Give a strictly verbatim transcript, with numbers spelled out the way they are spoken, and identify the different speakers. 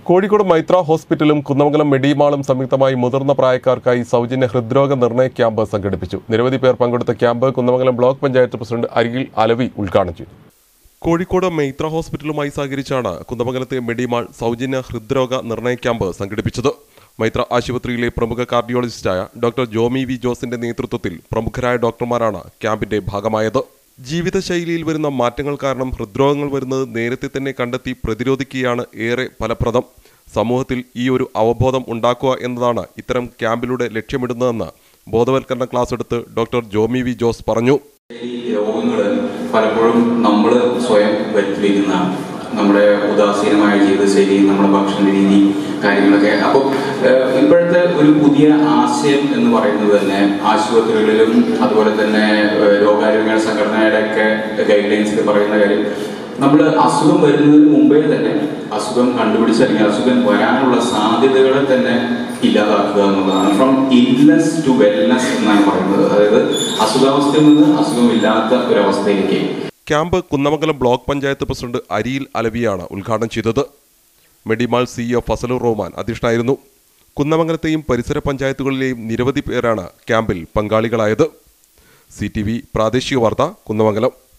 Speaker 1: കോഴിക്കോട് മൈത്ര ഹോസ്പിറ്റലും കുന്നമംഗലം മെഡിമാളും സംയുക്തമായി മുതിർന്ന പ്രായക്കാർക്കായി സൗജന്യ ഹൃദ്രോഗ നിർണയ ക്യാമ്പ് സംഘടിപ്പിച്ചു. നിരവധി പേർ പങ്കെടുത്ത camp Kunnamangalam block panchayat president Arikkil Alavi ഉദ്ഘാടനം ചെയ്തു. കോഴിക്കോട് മൈത്ര ഹോസ്പിറ്റലുമായി സഹകരിച്ചാണ് കുന്നമംഗലത്തെ മെഡിമാൾ സൗജന്യ ഹൃദ്രോഗ നിർണയ ക്യാമ്പ് സംഘടിപ്പിച്ചത്. മൈത്ര ആശുപത്രിയിലെ പ്രമുഖ കാർഡിയോളജിസ്റ്റായ ഡോക്ടർ ജോമി വി ജോസിന്റെ നേതൃത്വത്തിൽ പ്രമുഖരായ ഡോക്ടർമാരാണ് ക്യാമ്പിന്റെ ഭാഗമായത്. ജീവിതശൈലിയിൽ വരുന്ന മാറ്റങ്ങൾ കാരണം ഹൃദ്രോഗങ്ങൾ വരുന്നത് നേരത്തെ തന്നെ കണ്ടെത്തി പ്രതിരോധിക്കുകയാണ് ഏറെ ഫലപ്രദം. സമൂഹത്തിൽ ഈ ഒരു അവബോധം ഉണ്ടാക്കുക എന്നതാണ് ഇത്തരം ക്യാമ്പിലൂടെ ലക്ഷ്യമിടുന്നതെന്ന് ബോധവൽക്കരണ ക്ലാസ് എടുത്ത് ഡോക്ടർ ജോമി വി ജോസ് പറഞ്ഞു.
Speaker 2: രോഗങ്ങൾ പലപ്പോഴും നമ്മൾ സ്വയം വരുത്തിവെക്കുന്ന നമ്മുടെ ഉദാസീനമായ ജീവിതശൈലി, നമ്മുടെ ഭക്ഷണ രീതി, കാര്യങ്ങളൊക്കെ. അപ്പോൾ ഇപ്പോഴത്തെ ഒരു പുതിയ ആശയം എന്ന് പറയുന്നത് തന്നെ ആശുപത്രികളിലും അതുപോലെ തന്നെ രോഗാരോഗ്യ സംഘടനയുടെ ഒക്കെ ഗൈഡ് ലൈൻസിൽ പറയുന്ന കാര്യം, നമ്മൾ അസുഖം വരുന്നതിന് മുമ്പേ തന്നെ അസുഖം കണ്ടുപിടിച്ച് അല്ലെങ്കിൽ അസുഖം വരാനുള്ള സാധ്യതകളെ തന്നെ ഇല്ലാതാക്കുക എന്നുള്ളതാണ്. ഫ്രം ഇൽനെസ് ടു വെൽനെസ് എന്നാണ് പറയുന്നത്. അതായത് അസുഖാവസ്ഥയിൽ നിന്ന് അസുഖമില്ലാത്ത ഒരവസ്ഥയിലേക്ക്.
Speaker 1: Camp Kunnamangalam block panchayat president Ariyil അലവിയാണ് ഉദ്ഘാടനം ചെയ്തത്. മെഡിമാൾ സിഇഒ ഫസലുർ റഹ്മാൻ അധ്യക്ഷനായിരുന്നു. കുന്നമംഗലത്തെയും പരിസര പഞ്ചായത്തുകളിലെയും നിരവധി പേരാണ് ക്യാമ്പിൽ പങ്കാളികളായത്. സി ടി വി പ്രാദേശിക വാർത്ത കുന്നമംഗലം.